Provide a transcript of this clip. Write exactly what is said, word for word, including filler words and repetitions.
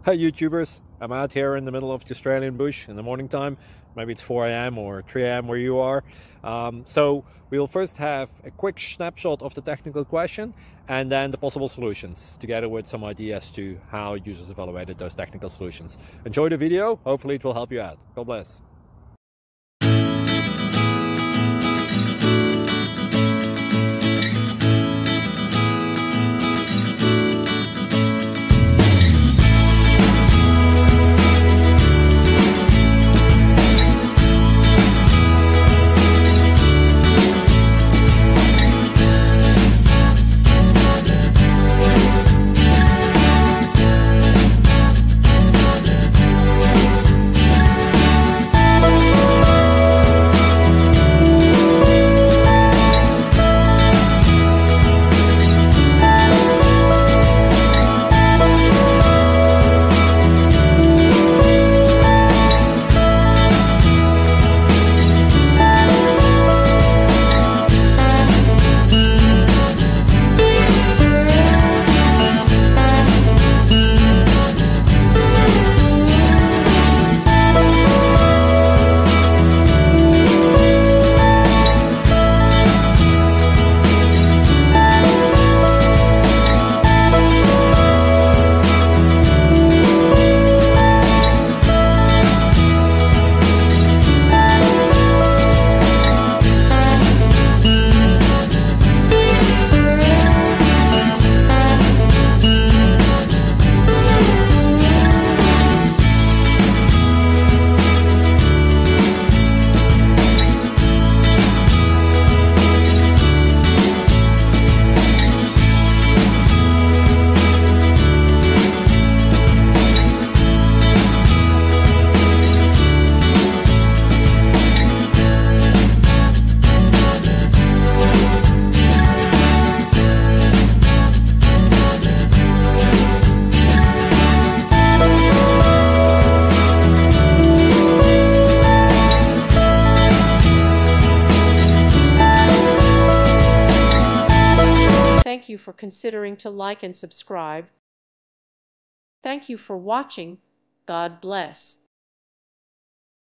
Hi YouTubers, I'm out here in the middle of the Australian bush in the morning time. Maybe it's four A M or three A M where you are. Um, so we'll first have a quick snapshot of the technical question and then the possible solutions, together with some ideas to how users evaluated those technical solutions. Enjoy the video, hopefully it will help you out. God bless. Thank you for considering to like and subscribe. Thank you for watching. God bless.